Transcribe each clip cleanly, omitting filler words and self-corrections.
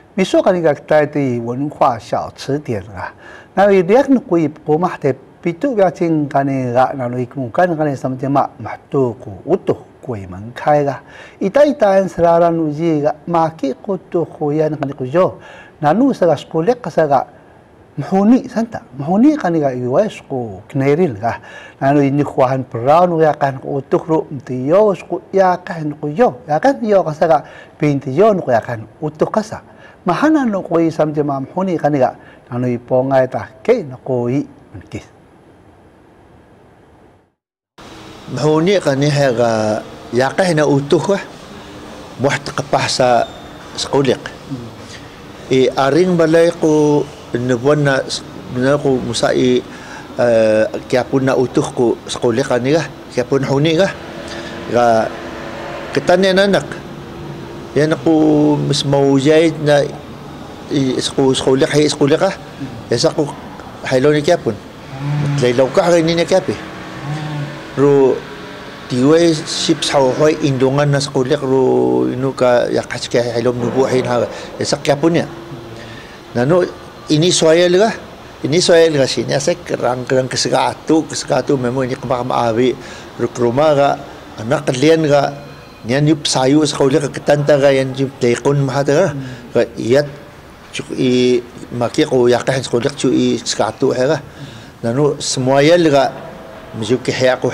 你说个那个在的文化小词典啊，那一点那贵我嘛的比度要进干那个，那一个干那什么的嘛都古我都贵门开个，一旦是拉拉路这个马基古都会呀那个个就，那路是个school个是个。mahuni santa mahuni kaniga iwas ko kneril ga nano ini kuahan brown ya kan utuk ru mtiyo ko ya kan ko yo kasaga pintiyo ko ya kan utuk kasa mahana no ko samje ma mahuni kaniga nano iponga ta ke no ko I mankis mahuni kaniga ga ya kan utuk wa muht qapasa skulik aring balay ko Nubuan na ko musai kaya po na utuh ko sekolah kaniga kaya po huni ka ga kita ni anak yan ako mas maujay na sekolah ka yasa ko haylo ni kaya po laylaw ka rin ni kaya po ro tiway ship sa hoy indungan na sekolah ro inu ka yakas kaya haylo nubuhin ha yasa kaya po niya nano ini soal ga sini saya kerang kesegatu memang ini kebak maawi rumah ga anak kalian ga nian yup sayu sekolah ke ketanta ga yang yup tekun mahata ga iat cuk I maki ko yakah sekolah cuk I segatu ga nanu semua ya ga maju ke aku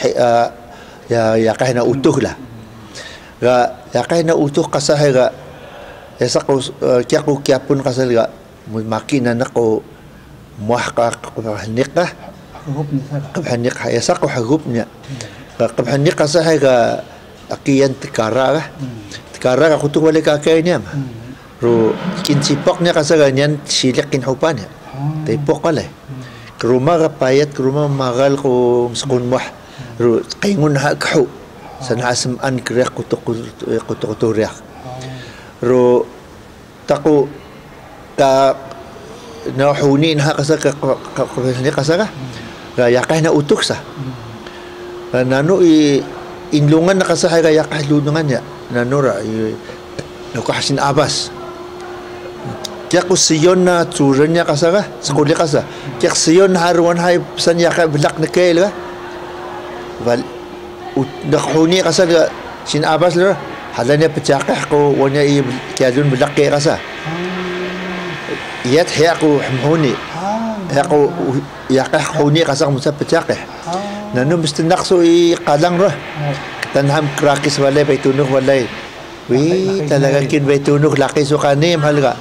ya yakah na utuh lah ga yakah na utuh kasah ga esa ko kya ko kya pun kasal ga makin anak ko muah ka kabhanik ka kabhanik ya sa ko hagupnya kabhanik ka sa ga akiyan tikara ka kutu wala ka kay niya ro kinsipok niya ka sa ganyan silak kinhupan niya tipok pala kruma ka payat kruma magal ko skun muah ro kaingun ha khu sanasam an kriya kutu riyak ro tako ka na hunin ha kasa ka kasa ka yakah na utuk sa nano I inlungan na kasa ka yakah lunungan niya nanora nakahasin abas kaya ko siyon na turan niya kasa ka sekolah kasa kaya siyon haruan hay san yakah bilak na kail ka val nakhuni kasa ka sin abas lera hala niya pachakah ko wanya I kaya dun bilak kaya kasa Iyat aku huni, aku yakah huni kasang musa pecakeh. Nanu mesti nakso I kalang roh. Tanham krakis walay bay tunuk walay. Wih talaga kin bay tunuk laki sukanim halga.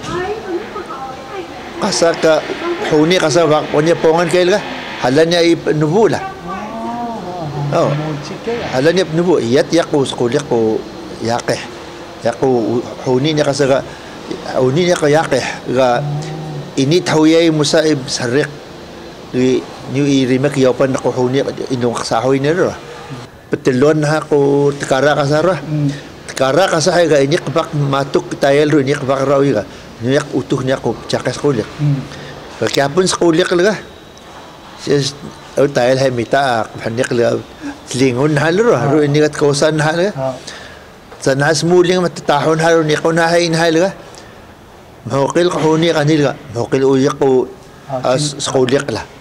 Kasa ka huni kasa waknya pongan kail ka. Halanya I nubula. Oh, halanya nubu. Iyat yaku sekolah ko yakeh. Yaku huni niya kasa ka. Huni niya ka yakeh ga. Ini tahuyay musaib sarik ni irimak yapan na kuhuni inong kasahoy na rin petelon ha ko tekara kasara tekara kasahay ga ini kabak matuk tayal ro ini kabak raw ga niyak utuh niya ko chakas kulik kaya pun skulik laga tayal hay mita kapanik laga lingon hal ro ini kat kausan hal sanas muling matatahon hal ni ko na hay hal ga Mahukil ko huni kanil ka. Mahukil uyak ko sekolah lah.